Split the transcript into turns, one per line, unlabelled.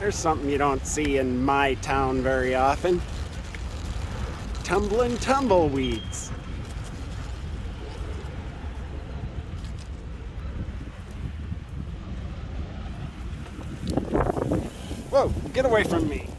There's something you don't see in my town very often. Tumbling tumbleweeds. Whoa, get away from me.